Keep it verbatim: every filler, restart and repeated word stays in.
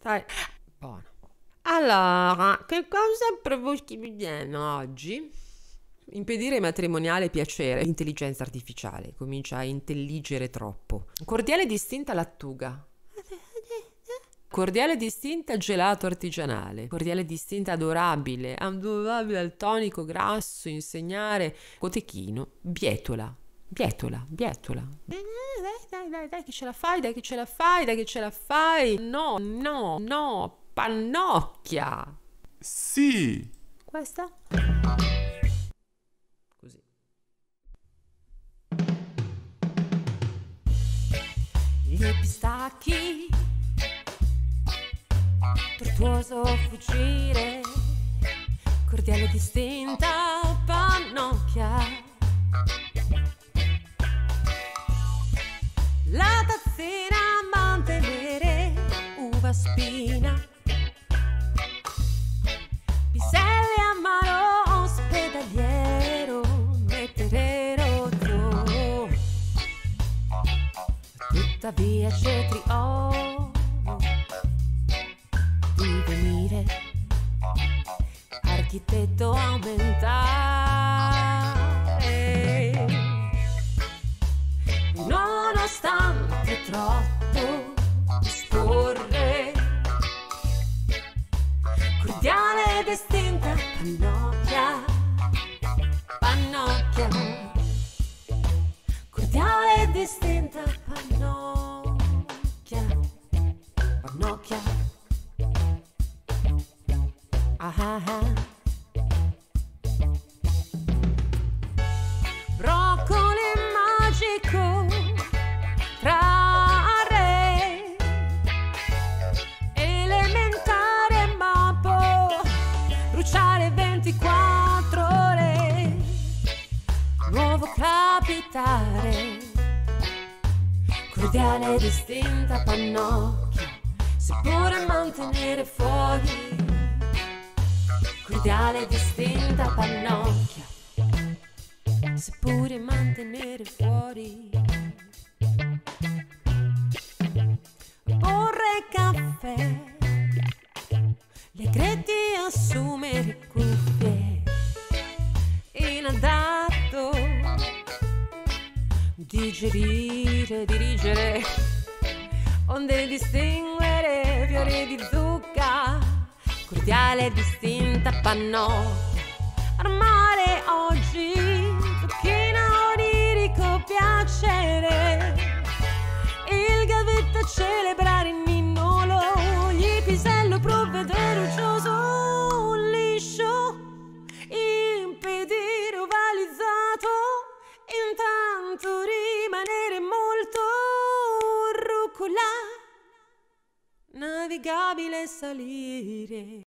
Dai, buono. Allora, che cosa provochiamo oggi? Impedire matrimoniale piacere. Intelligenza artificiale comincia a intelligere troppo. Cordiale distinta lattuga. Cordiale distinta gelato artigianale. Cordiale distinta adorabile. Adorabile al tonico grasso. Insegnare. Cotechino. Bietola. Bietola. Bietola. Dai, dai, dai, dai, che ce la fai, dai, che ce la fai, dai, che ce la fai. No, no, no. Pannocchia. Sì. Questa? Così. Gli pistacchi, tortuoso fuggire, cordiale distinta pannocchia. La tazzina mantenere, uva spina, piselli amaro, ospedaliero, mettere rotto, tuttavia cetri oro, divenire architetto aumentare, nonostante troppo disporre, cordiale distinta pannocchia, pannocchia, cordiale distinta pannocchia, pannocchia, ah ah ah. Broccoli magico, trarre, elementare mappo, bruciare ventiquattro ore, nuovo capitare, cordiale distinta pannocchia, seppure mantenere fuori, cordiale distinta pannocchia, seppure mantenere fuori. Porre caffè, le credi assumere cuffie, inadatto, digerire, dirigere, onde distinguere, fiori di zucca, cordiale distinta pannocchia, armare oggi, zucchina onirico piacere, il gavetta celebrare il ninnolo, gli pisello provvedere uccioso, un liscio, impedire ovalizzato, intanto rimanere molto rucola, navigabile salire.